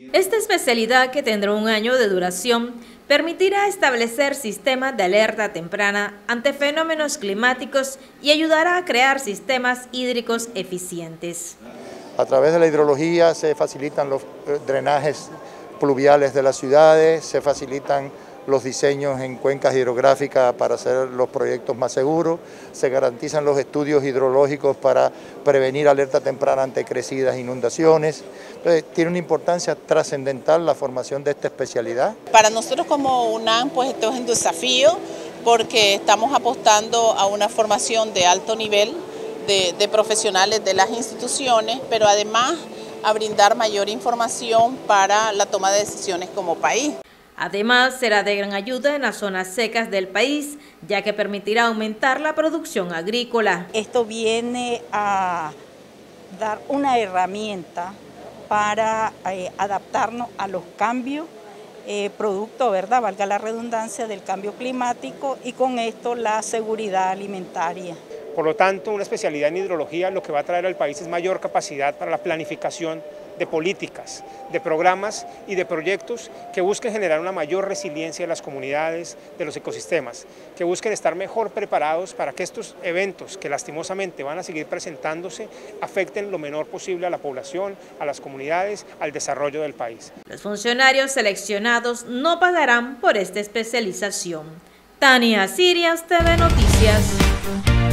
Esta especialidad, que tendrá un año de duración, permitirá establecer sistemas de alerta temprana ante fenómenos climáticos y ayudará a crear sistemas hídricos eficientes. A través de la hidrología se facilitan los drenajes pluviales de las ciudades, se facilitan los diseños en cuencas hidrográficas para hacer los proyectos más seguros, se garantizan los estudios hidrológicos para prevenir alerta temprana ante crecidas e inundaciones. Entonces, tiene una importancia trascendental la formación de esta especialidad. Para nosotros como UNAM, pues esto es un desafío porque estamos apostando a una formación de alto nivel de profesionales de las instituciones, pero además a brindar mayor información para la toma de decisiones como país. Además, será de gran ayuda en las zonas secas del país, ya que permitirá aumentar la producción agrícola. Esto viene a dar una herramienta para adaptarnos a los cambios, producto, ¿verdad?, valga la redundancia, del cambio climático, y con esto la seguridad alimentaria. Por lo tanto, una especialidad en hidrología lo que va a traer al país es mayor capacidad para la planificación de políticas, de programas y de proyectos que busquen generar una mayor resiliencia de las comunidades, de los ecosistemas, que busquen estar mejor preparados para que estos eventos, que lastimosamente van a seguir presentándose, afecten lo menor posible a la población, a las comunidades, al desarrollo del país. Los funcionarios seleccionados no pagarán por esta especialización. Tania Sirias, TV Noticias.